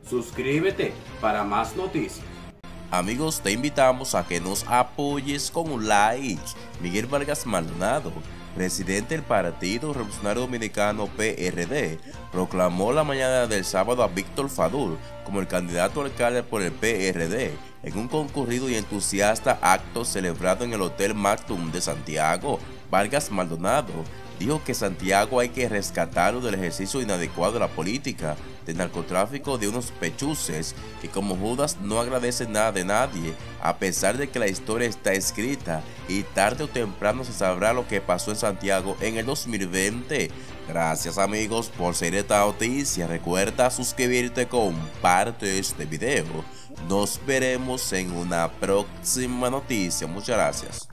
Suscríbete para más noticias. Amigos, te invitamos a que nos apoyes con un like. Miguel Vargas Maldonado, presidente del Partido Revolucionario Dominicano PRD, proclamó la mañana del sábado a Víctor Fadul como el candidato a alcalde por el PRD en un concurrido y entusiasta acto celebrado en el Hotel Mactum de Santiago. Vargas Maldonado dijo que Santiago hay que rescatarlo del ejercicio inadecuado de la política, del narcotráfico de unos pechuces que como Judas no agradecen nada de nadie, a pesar de que la historia está escrita y tarde o temprano se sabrá lo que pasó en Santiago en el 2020. Gracias amigos por seguir esta noticia, recuerda suscribirte, comparte este video, nos veremos en una próxima noticia, muchas gracias.